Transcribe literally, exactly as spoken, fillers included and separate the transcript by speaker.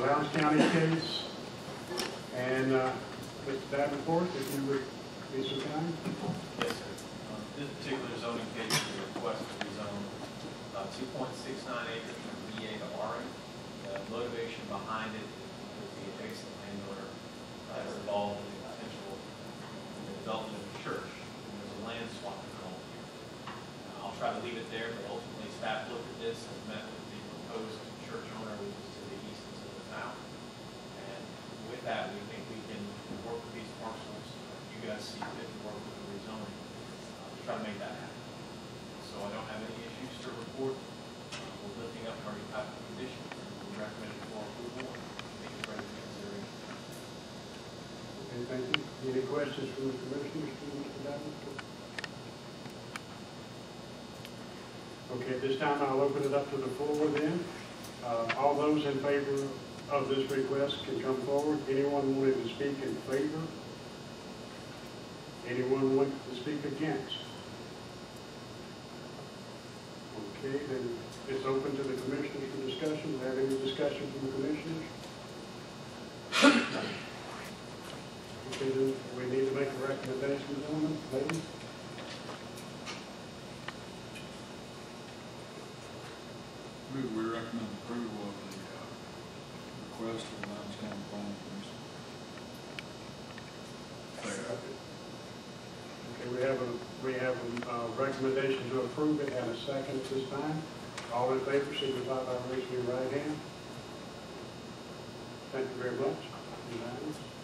Speaker 1: Lowndes County case. And uh, Mister Davenport, if you would be so kind.
Speaker 2: Yes, sir. Um, this particular zoning case is a request to rezone uh, two point six nine acres from B A to R A. The motivation behind it is the adjacent landowner uh, is involved in the potential development of a church. And there's a land swap involved here. Uh, I'll try to leave it there, but ultimately staff looked at this and met with the proposed church owner, which is to the east and to the south. And with that, we think we can work with these parcels. You guys see fit to work with the rezoning uh, to try to make that happen. So I don't have any issues to report. Uh, we're lifting up our type of conditions and we recommend it for approval and make it ready for consideration.
Speaker 1: Okay, thank you. Any questions from the commissioners to Mister Davenport? Okay, at this time I'll open it up to the floor then. Uh, all those in favor of this request can come forward. Anyone wanting to speak in favor? Anyone wanting to speak against? Okay, then it's open to the commissioners for discussion. Do you have any discussion from the commissioners? Okay, then we need to make a recommendation on them, maybe?
Speaker 3: Move we recommend approval of the uh, request of the Lowndes County Planning Commission.
Speaker 1: Okay, we have a, we have a uh, recommendation to approve it and a second at this time. All in favor, signify by raising your right hand. Thank you very much. Unanimous.